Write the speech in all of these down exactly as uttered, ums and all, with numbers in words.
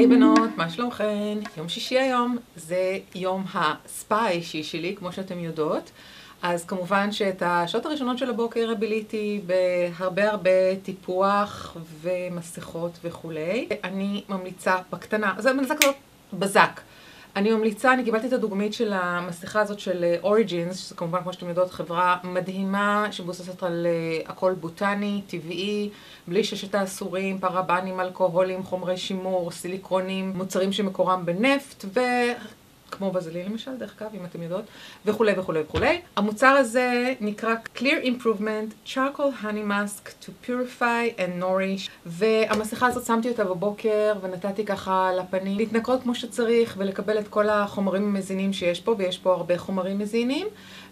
בנות, מה שלומכן? יום שישי היום, זה יום הספה האישי שלי, כמו שאתם יודעות. אז כמובן שאת השעות הראשונות של הבוקר ביליתי בהרבה הרבה טיפוח ומסכות וכולי. אני ממליצה בקטנה, זה מנסה כזאת בזק. אני ממליצה, אני קיבלתי את הדוגמית של המסכה הזאת של Origins, שזה כמובן, כמו שאתם יודעות, חברה מדהימה שמבוססת על הכל בוטני, טבעי, בלי ששת האסורים, פרבנים, אלכוהולים, חומרי שימור, סיליקונים, מוצרים שמקורם בנפט ו... כמו בזליל למשל, דרך אגב, אם אתם יודעות, וכולי וכולי וכולי. המוצר הזה נקרא Clear Improvement Charcoal Honey Mask to Purify and Nourish, והמסכה הזאת שמתי אותה בבוקר ונתתי ככה לפנים להתנקות כמו שצריך ולקבל את כל החומרים המזינים שיש פה, ויש פה הרבה חומרים מזינים,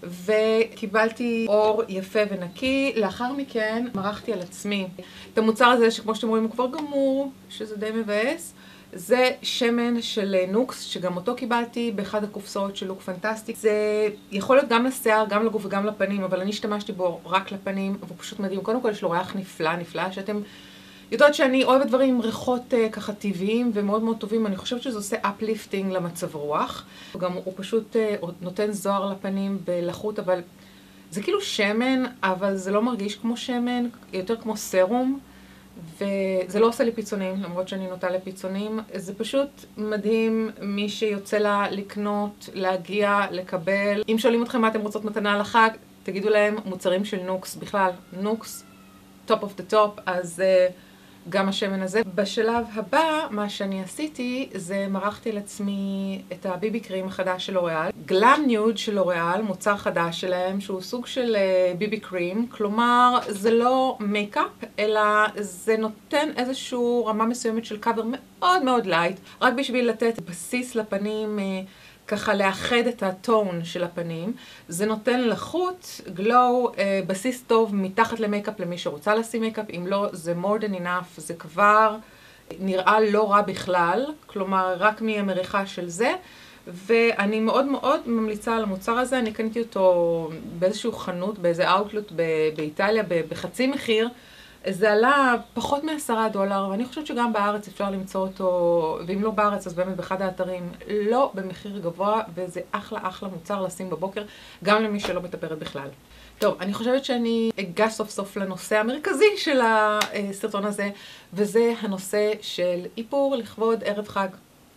וקיבלתי אור יפה ונקי. לאחר מכן מרחתי על עצמי את המוצר הזה, שכמו שאתם רואים הוא כבר גמור, שזה די מבאס. זה שמן של נוקס, שגם אותו קיבלתי באחד הקופסאות של לוק פנטסטיק. זה יכול להיות גם לשיער, גם לגוף וגם לפנים, אבל אני השתמשתי בו רק לפנים, והוא פשוט מדהים. קודם כל יש לו ריח נפלא, נפלא, שאתם יודעות שאני אוהבת דברים עם ריחות uh, ככה טבעיים ומאוד מאוד טובים. אני חושבת שזה עושה אפליפטינג למצב רוח. גם הוא פשוט uh, נותן זוהר לפנים בלחות, אבל זה כאילו שמן, אבל זה לא מרגיש כמו שמן, יותר כמו סרום. וזה לא עושה לי פיצונים, למרות שאני נוטה לפיצונים. זה פשוט מדהים, מי שיוצא לה לקנות, להגיע, לקבל. אם שואלים אתכם מה אתם רוצות מתנה לחג, תגידו להם מוצרים של נוקס. בכלל, נוקס, top of the top, אז uh, גם השמן הזה. בשלב הבא, מה שאני עשיתי, זה מרחתי לעצמי את הביבי קרים החדש של לוריאל. גלאם ניוד של לוריאל, מוצר חדש שלהם, שהוא סוג של uh, ביבי קרים. כלומר, זה לא מייקאפ, אלא זה נותן איזושהי רמה מסוימת של קאבר מאוד מאוד לייט, רק בשביל לתת בסיס לפנים, uh, ככה לאחד את הטון של הפנים. זה נותן לחוט, גלו, אה, בסיס טוב מתחת למייקאפ למי שרוצה לשים מייקאפ. אם לא, זה more than enough, זה כבר נראה לא רע בכלל, כלומר רק מהמריחה של זה. ואני מאוד מאוד ממליצה על המוצר הזה. אני קניתי אותו באיזשהו חנות, באיזה אאוטלט באיטליה, בחצי מחיר. זה עלה פחות מעשרה דולר, ואני חושבת שגם בארץ אפשר למצוא אותו, ואם לא בארץ אז באמת באחד האתרים, לא במחיר גבוה, וזה אחלה אחלה מוצר לשים בבוקר, גם למי שלא מטפרת בכלל. טוב, אני חושבת שאני אגש סוף סוף לנושא המרכזי של הסרטון הזה, וזה הנושא של איפור לכבוד ערב חג.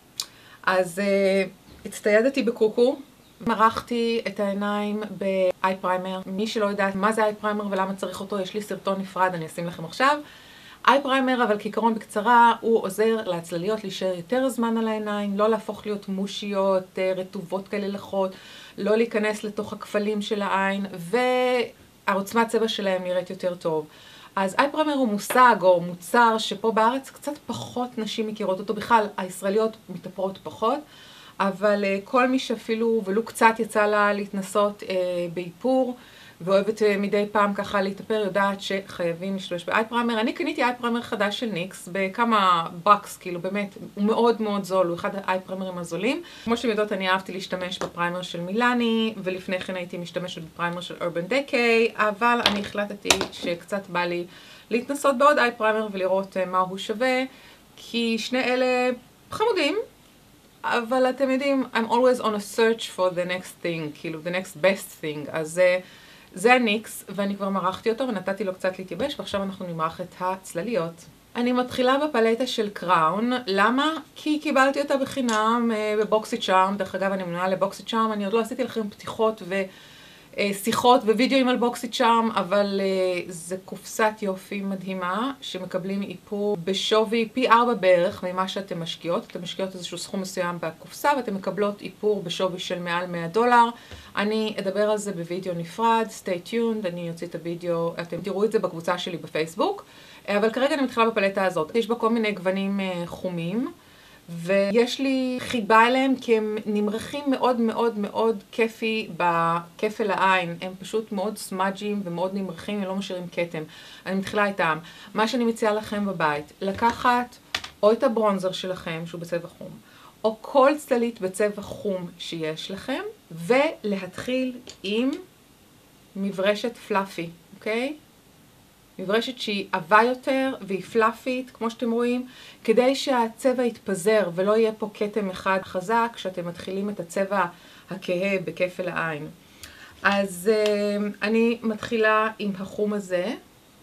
אז הצטיידתי בקוקו, מרחתי את העיניים באיי פריימר. מי שלא יודעת מה זה איי פריימר ולמה צריך אותו, יש לי סרטון נפרד, אני אשים לכם עכשיו. איי פריימר, אבל כעיקרון בקצרה, הוא עוזר להצלליות להישאר יותר זמן על העיניים, לא להפוך להיות מושיות, רטובות כאלה לחות, לא להיכנס לתוך הכפלים של העין, והעוצמת צבע שלהם נראית יותר טוב. אז איי פריימר הוא מושג או מוצר שפה בארץ קצת פחות נשים מכירות אותו. בכלל, הישראליות מתאפרות פחות. אבל uh, כל מי שאפילו ולו קצת יצא לה להתנסות uh, באיפור, ואוהבת uh, מדי פעם ככה להתאפר, יודעת שחייבים להשתמש באיי פריימר. אני קניתי איי פריימר חדש של ניקס בכמה בקס, כאילו באמת, הוא מאוד מאוד זול, הוא אחד האיי פריימרים הזולים. כמו שאתם יודעות, אני אהבתי להשתמש בפריימר של מילאני, ולפני כן הייתי משתמשת בפריימר של אורבן דקיי, אבל אני החלטתי שקצת בא לי להתנסות בעוד איי פריימר ולראות uh, מה הוא שווה, כי שני אלה חמודים. אבל אתם יודעים, I'm always on a search for the next thing, כאילו, the next best thing. אז uh, זה הניקס, ואני כבר מרחתי אותו ונתתי לו קצת להתייבש, ועכשיו אנחנו נמרח את הצלליות. אני מתחילה בפלטה של קראון. למה? כי קיבלתי אותה בחינם uh, בבוקסי צ'ארם. דרך אגב, אני מנועה לבוקסי צ'ארם, אני עוד לא עשיתי לכם פתיחות ו... שיחות ווידאוים על בוקסי צ'ארם, אבל uh, זה קופסת יופי מדהימה שמקבלים איפור בשווי פי ארבע בערך ממה שאתם משקיעות. אתם משקיעות איזשהו סכום מסוים בקופסה ואתם מקבלות איפור בשווי של מעל מאה דולר. אני אדבר על זה בווידאו נפרד, stay tuned, אני אוציא את הווידאו, אתם תראו את זה בקבוצה שלי בפייסבוק. אבל כרגע אני מתחילה בפלטה הזאת. יש בה כל מיני גוונים uh, חומים. ויש לי חיבה אליהם כי הם נמרחים מאוד מאוד מאוד כיפי בכפל העין. הם פשוט מאוד סמאג'ים ומאוד נמרחים, הם לא משאירים כתם. אני מתחילה איתם. מה שאני מציעה לכם בבית, לקחת או את הברונזר שלכם שהוא בצבע חום, או כל צללית בצבע חום שיש לכם, ולהתחיל עם מברשת פלאפי, אוקיי? מברשת שהיא עבה יותר והיא פלאפית, כמו שאתם רואים, כדי שהצבע יתפזר ולא יהיה פה כתם אחד חזק כשאתם מתחילים את הצבע הכהה בכפל העין. אז אני מתחילה עם החום הזה,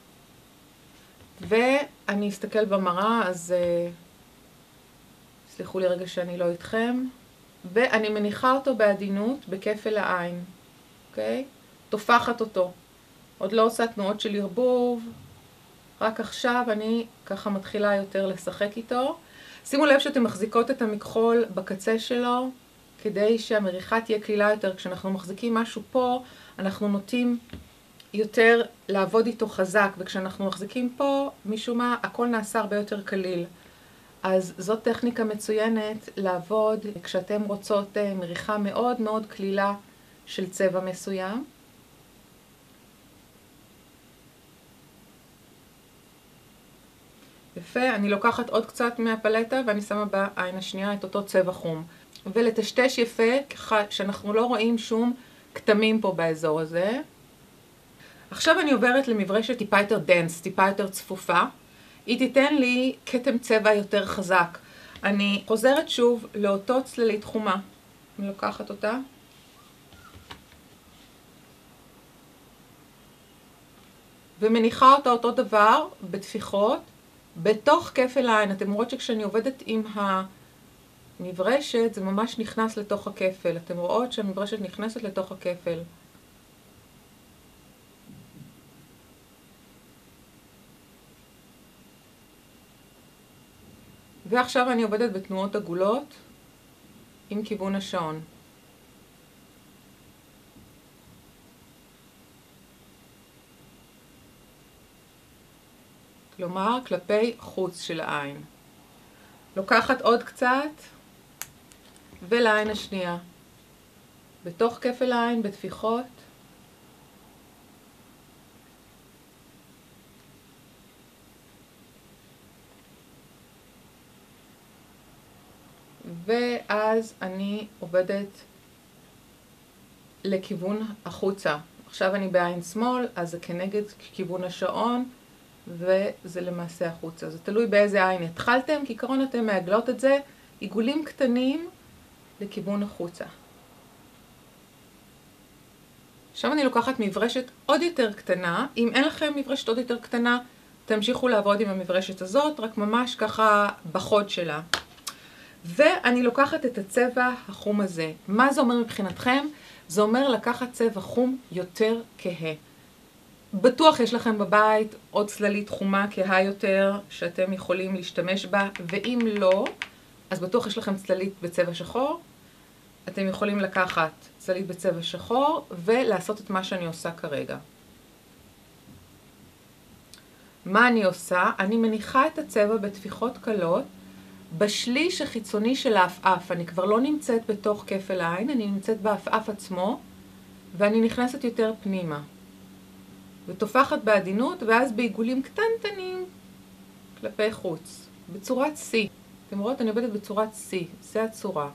ואני אסתכל במראה, אז סליחו לי רגע שאני לא איתכם, ואני מניחה אותו בעדינות בכפל העין, אוקיי? תופחת אותו. עוד לא עושה תנועות של ערבוב, רק עכשיו אני ככה מתחילה יותר לשחק איתו. שימו לב שאתם מחזיקות את המכחול בקצה שלו, כדי שהמריחה תהיה קלילה יותר. כשאנחנו מחזיקים משהו פה, אנחנו נוטים יותר לעבוד איתו חזק, וכשאנחנו מחזיקים פה, משום מה, הכל נעשה הרבה יותר קליל. אז זאת טכניקה מצוינת לעבוד כשאתם רוצות מריחה מאוד מאוד קלילה של צבע מסוים. יפה, אני לוקחת עוד קצת מהפלטה ואני שמה בעין השנייה את אותו צבע חום. ולטשטש יפה, ככה שאנחנו לא רואים שום כתמים פה באזור הזה. עכשיו אני עוברת למברשת טיפה יותר דנס, טיפה יותר צפופה. היא תיתן לי כתם צבע יותר חזק. אני חוזרת שוב לאותו צללית חומה. אני לוקחת אותה. ומניחה אותה אותו דבר בתפיחות. בתוך כפל העין. אתם רואות שכשאני עובדת עם המברשת, זה ממש נכנס לתוך הכפל. אתם רואות שהמברשת נכנסת לתוך הכפל. ועכשיו אני עובדת בתנועות עגולות עם כיוון השעון. כלומר, כלפי חוץ של העין. לוקחת עוד קצת, ולעין השנייה. בתוך כפל העין, בתפיחות. ואז אני עובדת לכיוון החוצה. עכשיו אני בעין שמאל, אז זה כנגד כיוון השעון. וזה למעשה החוצה. זה תלוי באיזה עין התחלתם, כעיקרון אתם מעגלות את זה, עיגולים קטנים לכיוון החוצה. עכשיו אני לוקחת מברשת עוד יותר קטנה. אם אין לכם מברשת עוד יותר קטנה, תמשיכו לעבוד עם המברשת הזאת, רק ממש ככה בחוד שלה. ואני לוקחת את הצבע החום הזה. מה זה אומר מבחינתכם? זה אומר לקחת צבע חום יותר כהה. בטוח יש לכם בבית עוד צללית חומה כהה יותר שאתם יכולים להשתמש בה, ואם לא, אז בטוח יש לכם צללית בצבע שחור. אתם יכולים לקחת צללית בצבע שחור ולעשות את מה שאני עושה כרגע. מה אני עושה? אני מניחה את הצבע בתפיחות קלות בשליש החיצוני של האפאף. אני כבר לא נמצאת בתוך כפל העין, אני נמצאת באפאף עצמו, ואני נכנסת יותר פנימה. ותופחת בעדינות, ואז בעיגולים קטנטנים כלפי חוץ. בצורת C. אתם רואות? אני עובדת בצורת C. זה הצורה.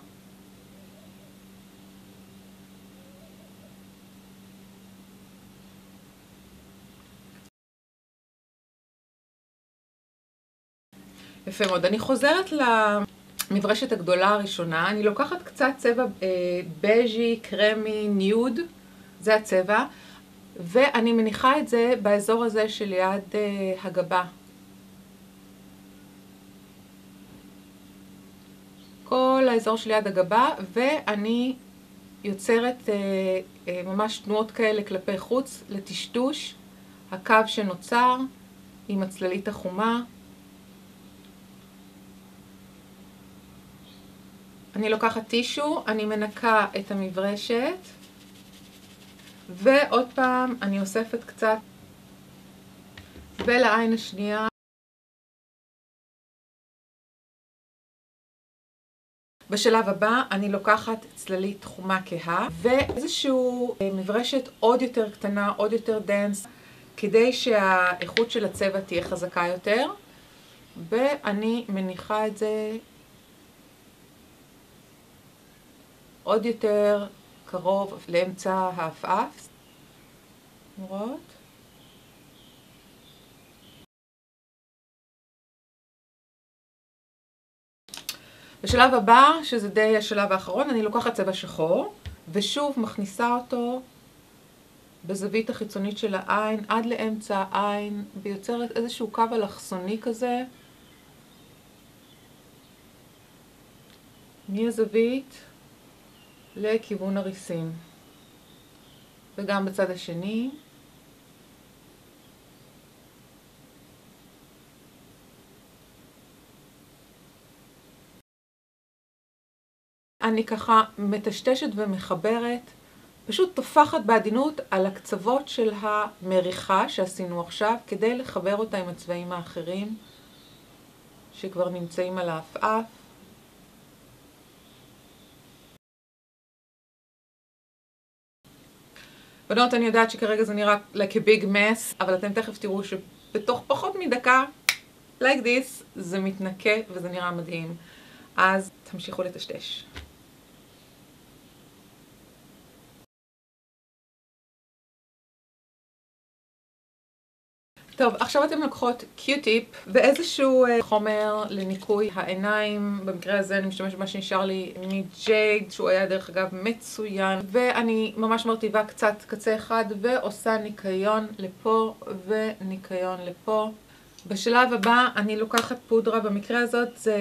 יפה מאוד. אני חוזרת למברשת הגדולה הראשונה. אני לוקחת קצת צבע אה, בז'י, קרמי, ניוד. זה הצבע. ואני מניחה את זה באזור הזה שליד אה, הגבה. כל האזור שליד הגבה, ואני יוצרת אה, אה, ממש תנועות כאלה כלפי חוץ לטשטוש הקו שנוצר עם הצללית החומה. אני לוקחת טישו, אני מנקה את המברשת, ועוד פעם אני אוספת קצת, ולעין השנייה. בשלב הבא אני לוקחת צללית חומה כהה, ואיזשהו מברשת עוד יותר קטנה, עוד יותר דנס, כדי שהאיכות של הצבע תהיה חזקה יותר, ואני מניחה את זה עוד יותר קרוב לאמצע האפאף. רואות? בשלב הבא, שזה די השלב האחרון, אני לוקחת צבע שחור, ושוב מכניסה אותו בזווית החיצונית של העין, עד לאמצע העין, ויוצרת איזשהו קו אלכסוני כזה, מהזווית לכיוון הריסים. וגם בצד השני. אני ככה מטשטשת ומחברת, פשוט תופחת בעדינות על הקצוות של המריחה שעשינו עכשיו, כדי לחבר אותה עם הצבעים האחרים שכבר נמצאים על האפאף. בנות, אני יודעת שכרגע זה נראה like a big mess, אבל אתם תכף תראו שבתוך פחות מדקה, like this, זה מתנקה וזה נראה מדהים. אז תמשיכו לטשטש. טוב, עכשיו אתם לוקחות קיוטיפ ואיזשהו חומר לניקוי העיניים. במקרה הזה אני משתמשת במה שנשאר לי מג'ייד, שהוא היה דרך אגב מצוין. ואני ממש מרטיבה קצת קצה אחד ועושה ניקיון לפה וניקיון לפה. בשלב הבא אני לוקחת פודרה, במקרה הזאת זה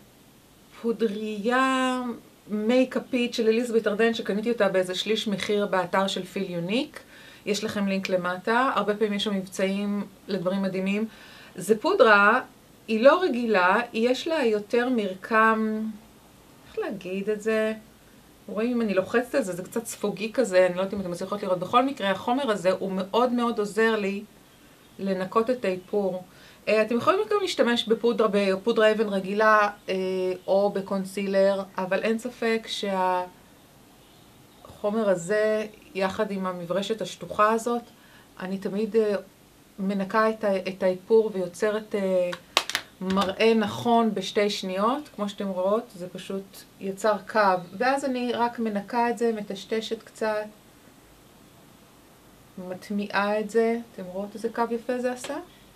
פודריה מייקאפית של אליזבת ארדן, שקניתי אותה באיזה שליש מחיר באתר של פיל יוניק. יש לכם לינק למטה, הרבה פעמים יש שם מבצעים לדברים מדהימים. זה פודרה, היא לא רגילה, יש לה יותר מרקם, איך להגיד את זה? רואים אם אני לוחצת את זה, זה קצת ספוגי כזה, אני לא יודעת אם אתם מצליחות לראות. בכל מקרה, החומר הזה הוא מאוד מאוד עוזר לי לנקות את האיפור. אתם יכולים גם להשתמש בפודרה, בפודרה אבן רגילה או בקונסילר, אבל אין ספק שה... החומר הזה, יחד עם המברשת השטוחה הזאת, אני תמיד מנקה את האיפור ויוצרת מראה נכון בשתי שניות. כמו שאתם רואות, זה פשוט יצר קו. ואז אני רק מנקה את זה, מטשטשת קצת, מטמיעה את זה. אתם רואות איזה קו יפה זה עשה?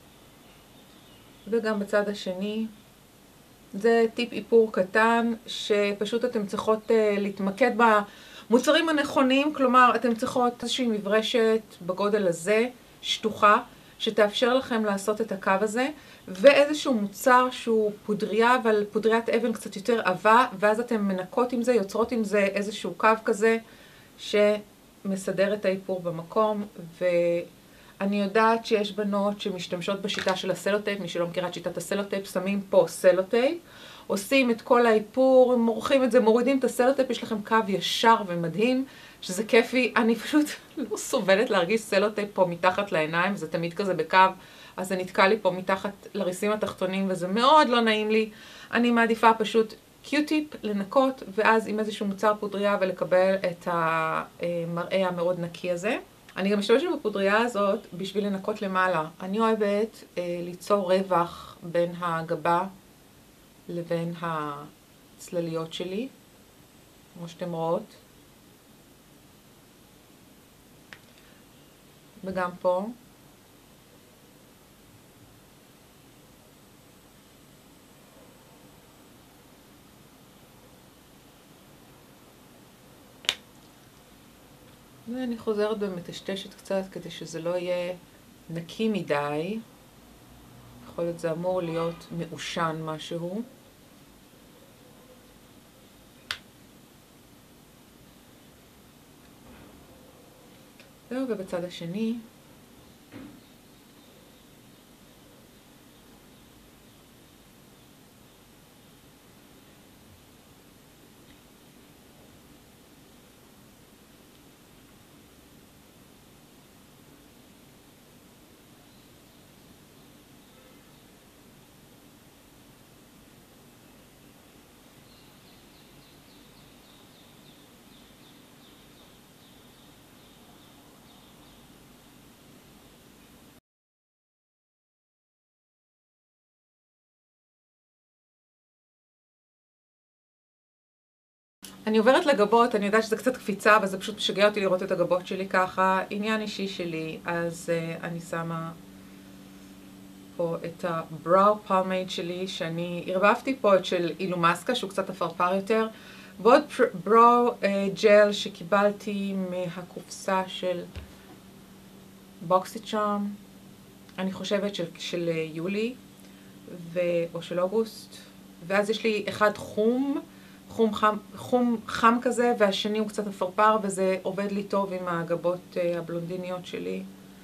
וגם בצד השני. זה טיפ איפור קטן, שפשוט אתם צריכות להתמקד בה. מוצרים הנכונים, כלומר, אתם צריכות איזושהי מברשת בגודל הזה, שטוחה, שתאפשר לכם לעשות את הקו הזה, ואיזשהו מוצר שהוא פודריה, אבל פודריית אבן קצת יותר עבה, ואז אתם מנקות עם זה, יוצרות עם זה איזשהו קו כזה, שמסדר את האיפור במקום. ואני יודעת שיש בנות שמשתמשות בשיטה של הסלוטייפ, מי שלא מכירה את שיטת הסלוטייפ, שמים פה סלוטייפ, עושים את כל האיפור, מורחים את זה, מורידים את הסלוטייפ, יש לכם קו ישר ומדהים, שזה כיפי. אני פשוט לא סובלת להרגיש סלוטייפ פה מתחת לעיניים, זה תמיד כזה בקו, אז זה נתקע לי פה מתחת לריסים התחתונים, וזה מאוד לא נעים לי. אני מעדיפה פשוט קיוטיפ לנקות, ואז עם איזשהו מוצר פודריה ולקבל את המראה המאוד נקי הזה. אני גם משתמשת בפודריה הזאת בשביל לנקות למעלה. אני אוהבת אה, ליצור רווח בין הגבה לבין הצלליות שלי, כמו שאתם רואות. וגם פה. ואני חוזרת ומטשטשת קצת כדי שזה לא יהיה נקי מדי. יכול להיות זה אמור להיות מעושן משהו. זהו, ובצד השני. אני עוברת לגבות, אני יודעת שזה קצת קפיצה, אבל זה פשוט משגע אותי לראות את הגבות שלי ככה. עניין אישי שלי, אז uh, אני שמה פה את הבראו פלמייד שלי, שאני ערבבתי פה את של אילומסקה, שהוא קצת אפרפר יותר, ועוד בראו ג'ל שקיבלתי מהקופסה של בוקסיצ'ארם, אני חושבת של, של יולי ו, או של אוגוסט, ואז יש לי אחד חום, חום חם, חום חם כזה, והשני הוא קצת אפרפר, וזה עובד לי טוב עם הגבות הבלונדיניות שלי.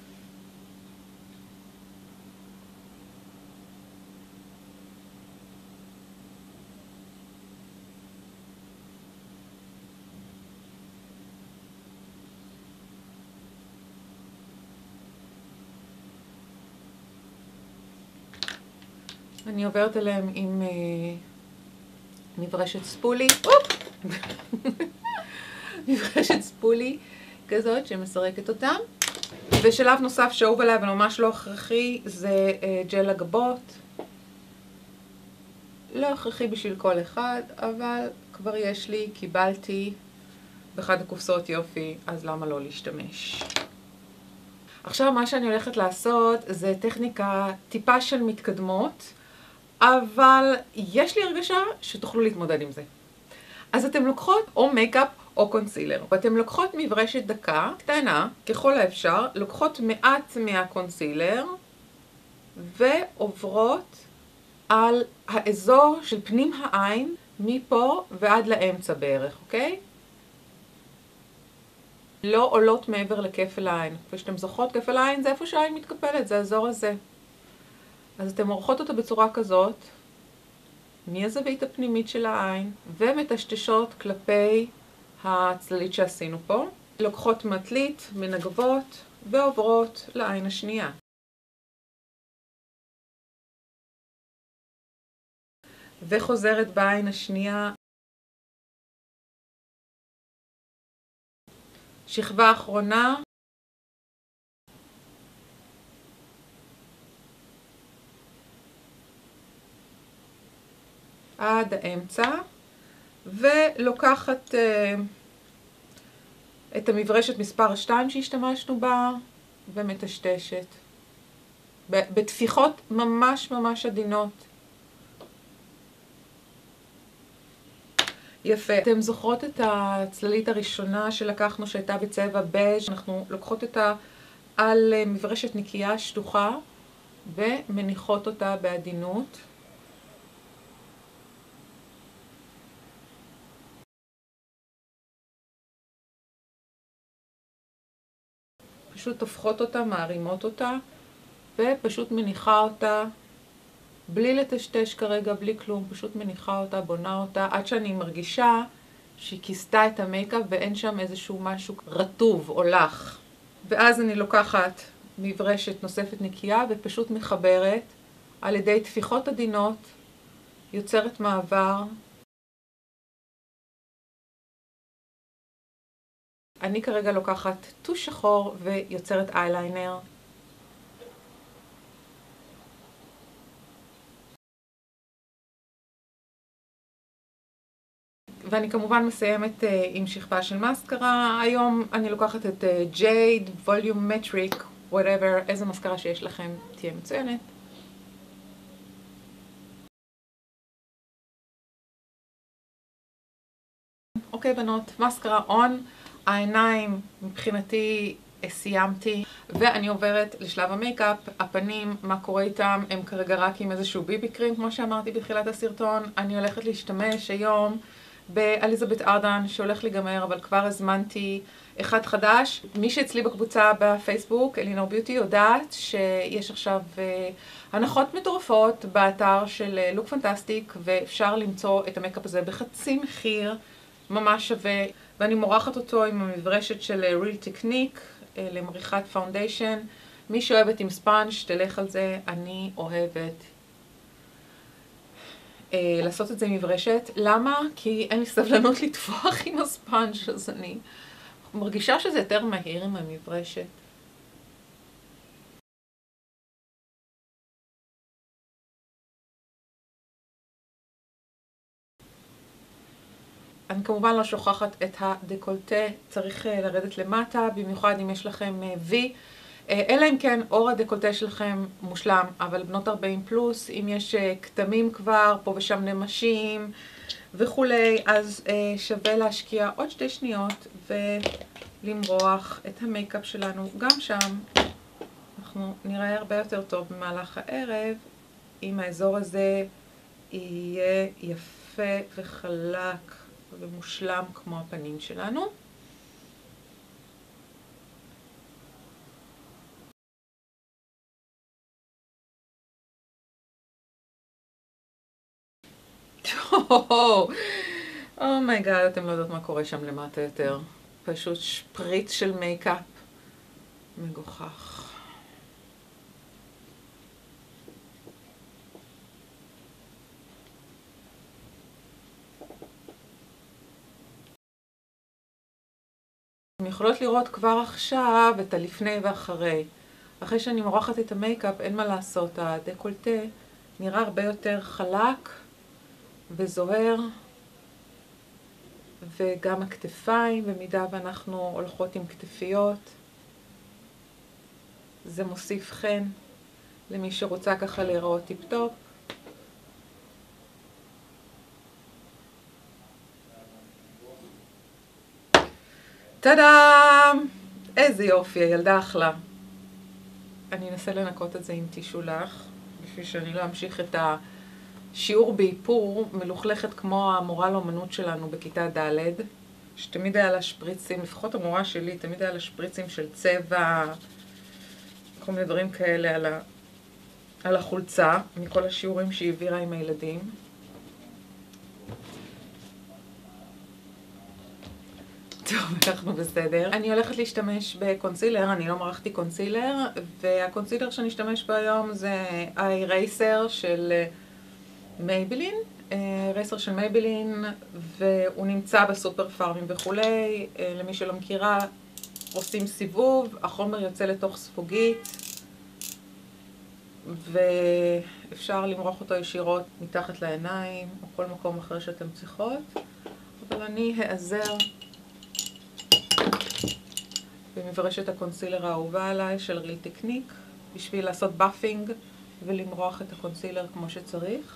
אני עוברת אליהם עם uh, מברשת ספולי, מברשת ספולי כזאת שמסרקת אותם. ושלב נוסף שאהוב עליי וממש לא הכרחי זה uh, ג'ל הגבות. לא הכרחי בשביל כל אחד, אבל כבר יש לי, קיבלתי באחד הקופסאות יופי, אז למה לא להשתמש? עכשיו מה שאני הולכת לעשות זה טכניקה טיפה של מתקדמות, אבל יש לי הרגשה שתוכלו להתמודד עם זה. אז אתם לוקחות או מייקאפ או קונסילר, ואתם לוקחות מברשת דקה, קטנה, ככל האפשר, לוקחות מעט מהקונסילר, ועוברות על האזור של פנים העין, מפה ועד לאמצע בערך, אוקיי? לא עולות מעבר לכפל העין. כפי שאתם זוכרות, כפל העין זה איפה שהעין מתקפלת, זה האזור הזה. אז אתם עורכות אותו בצורה כזאת, מהזווית הפנימית של העין, ומטשטשות כלפי הצללית שעשינו פה. לוקחות מטלית, מנגבות, ועוברות לעין השנייה. וחוזרת בעין השנייה. שכבה אחרונה. עד האמצע, ולוקחת uh, את המברשת מספר שתיים שהשתמשנו בה, ומטשטשת. בתפיחות ממש ממש עדינות. יפה. אתם זוכרות את הצללית הראשונה שלקחנו שהייתה בצבע בז', אנחנו לוקחות אותה על מברשת נקייה שטוחה, ומניחות אותה בעדינות. פשוט הופכות אותה, מערימות אותה, ופשוט מניחה אותה, בלי לטשטש כרגע, בלי כלום, פשוט מניחה אותה, בונה אותה, עד שאני מרגישה שהיא כיסתה את המייקאפ ואין שם איזשהו משהו רטוב או לח. ואז אני לוקחת מברשת נוספת נקייה ופשוט מחברת על ידי תפיחות עדינות, יוצרת מעבר. אני כרגע לוקחת טוש שחור ויוצרת אייליינר. ואני כמובן מסיימת uh, עם שכבה של מסקרה. היום אני לוקחת את ג'ייד, ווליומטריק, whatever, איזה מסקרה שיש לכם תהיה מצוינת. אוקיי בנות, מסקרה און, העיניים מבחינתי סיימתי, ואני עוברת לשלב המייקאפ. הפנים, מה קורה איתם? הם כרגע רק עם איזשהו ביבי קרים, כמו שאמרתי בתחילת הסרטון. אני הולכת להשתמש היום באליזבת ארדן, שהולך להיגמר, אבל כבר הזמנתי אחד חדש. מי שאצלי בקבוצה בפייסבוק, אלינור ביוטי, יודעת שיש עכשיו הנחות מטורפות באתר של לוק פנטסטיק, ואפשר למצוא את המקאפ הזה בחצי מחיר, ממש שווה. ואני מורחת אותו עם המברשת של ריל טכניק למריחת פאונדיישן. מי שאוהבת עם ספאנג' תלך על זה, אני אוהבת לעשות את זה עם מברשת. למה? כי אין לי סבלנות לטפוח עם הספאנג', אז אני מרגישה שזה יותר מהיר עם המברשת. אני כמובן לא שוכחת את הדקולטה, צריך לרדת למטה, במיוחד אם יש לכם וי. אלא אם כן אור הדקולטה שלכם מושלם, אבל בנות ארבעים פלוס, אם יש כתמים כבר, פה ושם נמשים וכולי, אז שווה להשקיע עוד שתי שניות ולמרוח את המייקאפ שלנו גם שם. אנחנו נראה הרבה יותר טוב במהלך הערב, אם האזור הזה יהיה יפה וחלק ומושלם כמו הפנים שלנו. אומייגאד, אתם לא יודעות מה קורה שם למטה יותר. פשוט שפריץ של מייקאפ. מגוחך. אתם יכולות לראות כבר עכשיו את הלפני ואחרי. אחרי שאני מורחת את המייקאפ, אין מה לעשות, הדקולטה נראה הרבה יותר חלק וזוהר, וגם הכתפיים, במידה ואנחנו הולכות עם כתפיות. זה מוסיף חן למי שרוצה ככה להיראות טיפ-טופ. טאדאם! איזה יופי, הילדה אחלה. אני אנסה לנקות את זה עם טישולח, בשביל שאני לא אמשיך את השיעור באיפור מלוכלכת כמו המורה לאמנות שלנו בכיתה ד', שתמיד היה לה שפריצים, לפחות המורה שלי, תמיד היה לה שפריצים של צבע, כל מיני דברים כאלה על, ה... על החולצה, מכל השיעורים שהיא העבירה עם הילדים. טוב, אנחנו בסדר. אני הולכת להשתמש בקונסילר, אני לא מרחתי קונסילר, והקונסילר שאני אשתמש בו היום זה הארייסר של מייבלין, רייסר של מייבלין, והוא נמצא בסופר פארמים וכולי. למי שלא מכירה, עושים סיבוב, החומר יוצא לתוך ספוגית, ואפשר למרוח אותו ישירות מתחת לעיניים, או כל מקום אחר שאתם צריכות, אבל אני אעזר במברשת הקונסילר האהובה עליי של ריל טקניק, בשביל לעשות באפינג ולמרוח את הקונסילר כמו שצריך.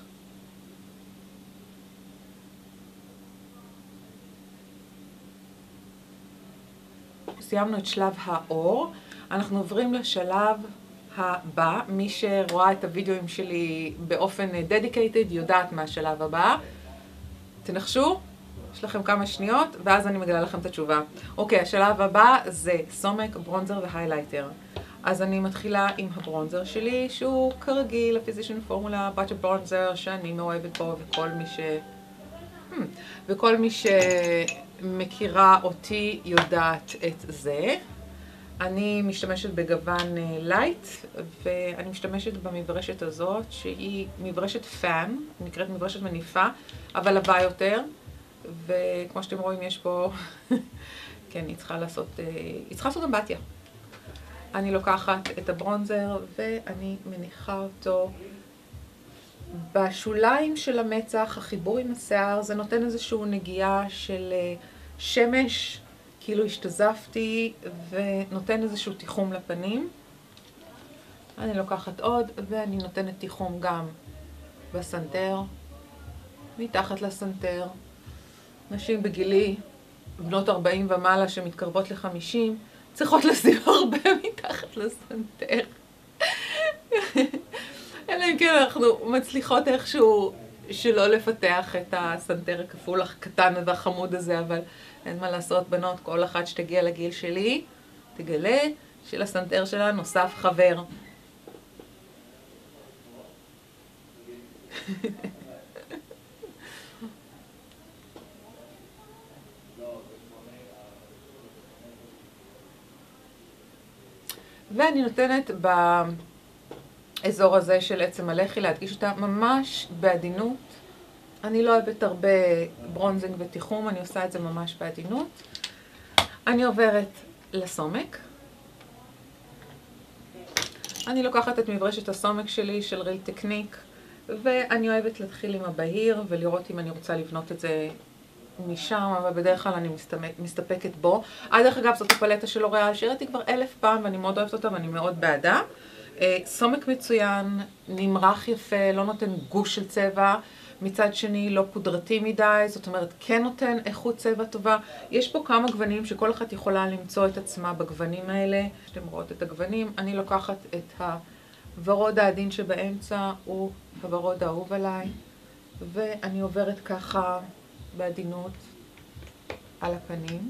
סיימנו את שלב האור, אנחנו עוברים לשלב הבא. מי שרואה את הוידאוים שלי באופן dedicated יודעת מה השלב הבא. תנחשו, יש לכם כמה שניות, ואז אני מגלה לכם את התשובה. אוקיי, השלב הבא זה סומק, ברונזר והיילייטר. אז אני מתחילה עם הברונזר שלי, שהוא כרגיל, הפיזישן פורמולה, באצ'ה ברונזר, שאני מאוהבת בו, וכל מי ש... Hmm. וכל מי שמכירה אותי יודעת את זה. אני משתמשת בגוון לייט, ואני משתמשת במברשת הזאת, שהיא מברשת פאן, נקראת מברשת מניפה, אבל עבה יותר. וכמו שאתם רואים, יש פה, כן, היא צריכה לעשות, היא צריכה לעשות אמבטיה. אני לוקחת את הברונזר ואני מניחה אותו בשוליים של המצח, החיבור עם השיער. זה נותן איזושהי נגיעה של שמש, כאילו השתזפתי, ונותן איזשהו תיחום לפנים. אני לוקחת עוד, ואני נותנת תיחום גם בסנטר, מתחת לסנטר. נשים בגילי, בנות ארבעים ומעלה שמתקרבות ל-חמישים, צריכות לשים הרבה מתחת לסנטר. אלא אם כן אנחנו מצליחות איכשהו שלא לפתח את הסנטר הכפול הקטן והחמוד הזה, אבל אין מה לעשות, בנות, כל אחת שתגיע לגיל שלי, תגלה שלסנטר שלה נוסף חבר. ואני נותנת באזור הזה של עצם הלחי להדגיש אותה ממש בעדינות. אני לא אוהבת הרבה ברונזינג ותיחום, אני עושה את זה ממש בעדינות. אני עוברת לסומק. אני לוקחת את מברשת הסומק שלי של ריל טקניק, ואני אוהבת להתחיל עם הבהיר ולראות אם אני רוצה לבנות את זה משם, אבל בדרך כלל אני מסתפקת בו. אה, דרך אגב, זאת הפלטה של לוריאל, שהראיתי כבר אלף פעם, ואני מאוד אוהבת אותה, ואני מאוד בעדה. סומק מצוין, נמרח יפה, לא נותן גוש של צבע, מצד שני לא פודרתי מדי, זאת אומרת כן נותן איכות צבע טובה. יש פה כמה גוונים שכל אחת יכולה למצוא את עצמה בגוונים האלה. אתם רואות את הגוונים, אני לוקחת את הוורוד העדין שבאמצע, הוא הוורוד האהוב עליי, ואני עוברת ככה בעדינות על הפנים.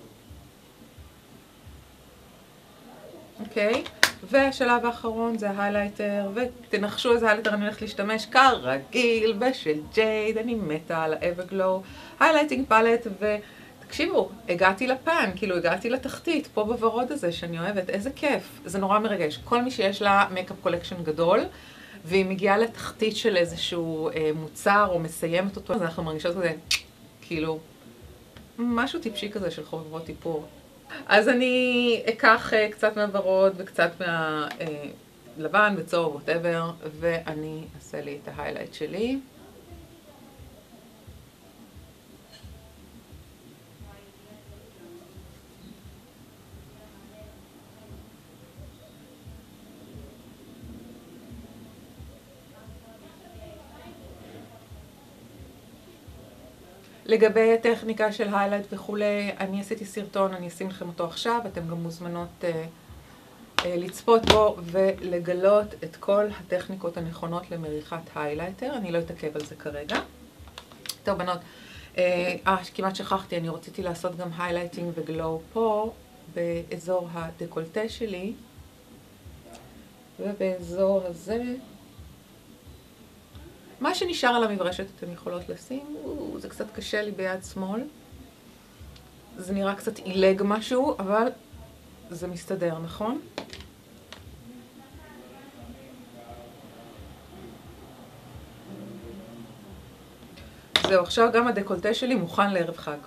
אוקיי? והשלב האחרון זה ההיילייטר, ותנחשו איזה היילייטר אני הולכת להשתמש, כרגיל, בשל ג'ייד, אני מתה על האברגלו, היילייטינג פלט, ותקשיבו, הגעתי לפן, כאילו הגעתי לתחתית, פה בוורוד הזה שאני אוהבת, איזה כיף, זה נורא מרגש. כל מי שיש לה מייקאפ קולקשן גדול, והיא מגיעה לתחתית של איזשהו אה, מוצר, או מסיימת אותו, אז אנחנו מרגישות כזה, כאילו, משהו טיפשי כזה של חובבות איפור. אז אני אקח קצת מהוורוד וקצת מהלבן וצהוב, whatever, ואני אעשה לי את ההיילייט שלי. לגבי הטכניקה של היילייט וכולי, אני עשיתי סרטון, אני אשים לכם אותו עכשיו, אתם גם מוזמנות אה, אה, לצפות בו ולגלות את כל הטכניקות הנכונות למריחת היילייטר. אני לא אתעכב על זה כרגע. טוב בנות, אה, אה כמעט שכחתי, אני רציתי לעשות גם היילייטינג וגלו פה, באזור הדקולטה שלי, ובאזור הזה. מה שנשאר על המברשת אתם יכולות לשים, זה קצת קשה לי ביד שמאל. זה נראה קצת עילג משהו, אבל זה מסתדר, נכון? זהו, עכשיו גם הדקולטה שלי מוכן לערב חג.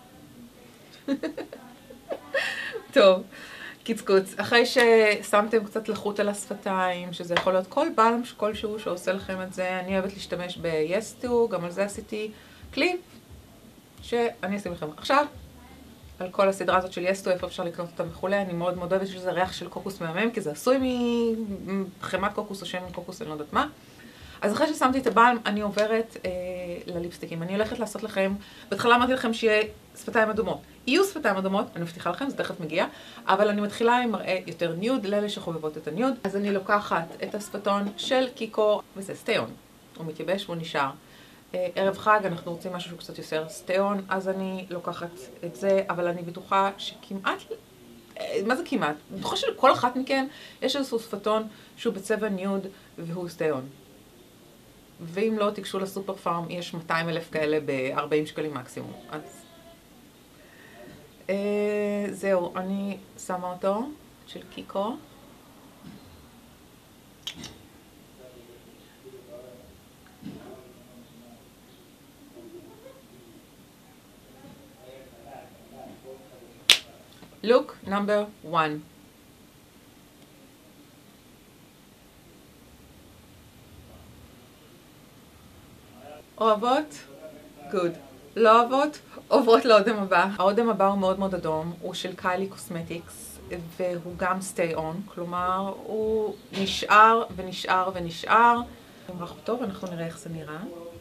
טוב. קיצקוץ, אחרי ששמתם קצת לחות על השפתיים, שזה יכול להיות כל בלם כלשהו שעושה לכם את זה, אני אוהבת להשתמש ב-yes to, גם על זה עשיתי קליפ, שאני אשים לכם עכשיו, על כל הסדרה הזאת של yes to, איפה אפשר לקנות אותה וכולי, אני מאוד מאוד אוהבת שזה ריח של קוקוס מהמם, כי זה עשוי מחמת קוקוס או שמן קוקוס, אני לא יודעת מה. אז אחרי ששמתי את הבלם, אני עוברת אה, לליפסטיקים. אני הולכת לעשות לכם, בהתחלה אמרתי לכם שיהיה שפתיים אדומות. יהיו שפתיים אדומות, אני מבטיחה לכם, זה תכף מגיע, אבל אני מתחילה עם מראה יותר ניוד, לאלה שחובבות את הניוד. אז אני לוקחת את השפתון של קיקו, וזה סטיון. הוא מתייבש והוא נשאר. אה, ערב חג, אנחנו רוצים משהו שהוא קצת יותר סטיון, אז אני לוקחת את זה, אבל אני בטוחה שכמעט, אה, מה זה כמעט? אני בטוחה שלכל אחת מכן יש איזשהו שפתון שהוא בצבע ניוד והוא סטיון. ואם לא, תיגשו לסופר פארם, יש מאתיים אלף כאלה ב-ארבעים שקלים מקסימום. אז אה, זהו, אני שמה אותו, של קיקו. Look number one. אוהבות? גוד. לא אוהבות? עוברות לאודם הבא. האודם הבא הוא מאוד מאוד אדום, הוא של קיילי קוסמטיקס, והוא גם stay on, כלומר הוא נשאר ונשאר ונשאר. נמרח אותו ואנחנו נראה איך זה נראה.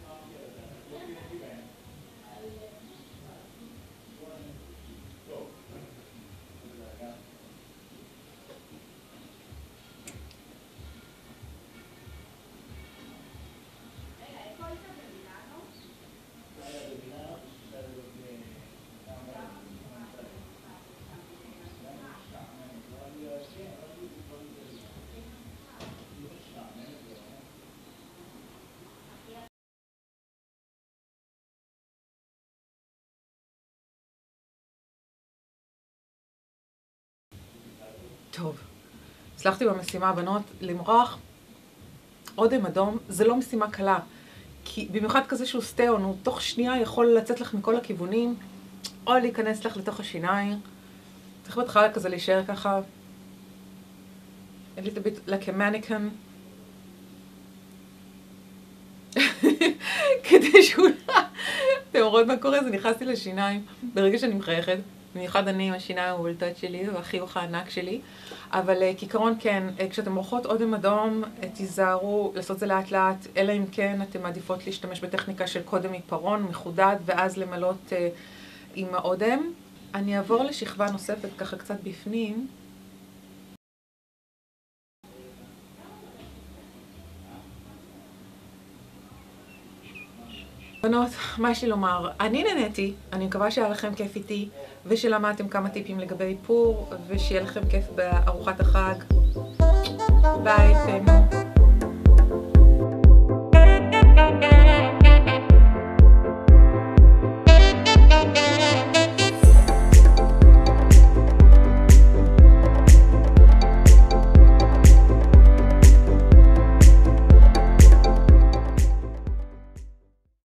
טוב, הצלחתי במשימה, בנות, למרוח אודם אדום, זה לא משימה קלה. כי במיוחד כזה שהוא סטיון, הוא תוך שנייה יכול לצאת לך מכל הכיוונים, או להיכנס לך לתוך השיניים. צריך בהתחלה כזה להישאר ככה, a little bit like a mannequin. כדי שהוא אתם רואות מה קורה? זה נכנסתי לשיניים ברגע שאני מחייכת. במיוחד אני עם השיניים המבולטות שלי והחיוך הענק שלי. אבל כעיקרון כן, כשאתם מורחות אודם אדום, תיזהרו לעשות זה לאט לאט, אלא אם כן אתם מעדיפות להשתמש בטכניקה של קודם עיפרון מחודד ואז למלות עם האודם. אני אעבור לשכבה נוספת ככה קצת בפנים. בנות, מה יש לי לומר? אני נהניתי, אני מקווה שהיה לכם כיף איתי ושלמדתם כמה טיפים לגבי איפור ושיהיה לכם כיף בארוחת החג. ביי, תהנו.